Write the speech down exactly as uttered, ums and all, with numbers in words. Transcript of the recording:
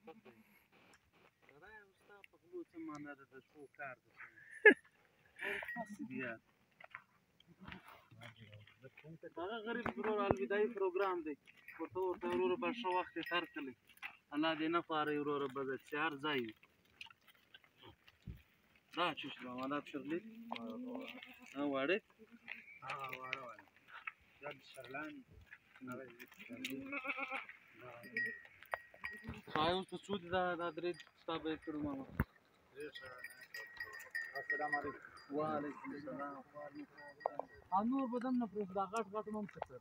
هغه غریب ضرور الوداعي پروګرام دی ورته ورته وروره به ښه وخت یې تېر کړلی الله دې نه پاره وروره به د سهار ځای وي دا چوس مالا پسرلی ها واړه ها واړه واړه دا سرلان خای اوس په څو دي دا دا درې ستا به یې کړو ماما السلام علیکم وعلیکم السلام او نور به دم نه پرېږدو دا غټ غټ هم څه کړ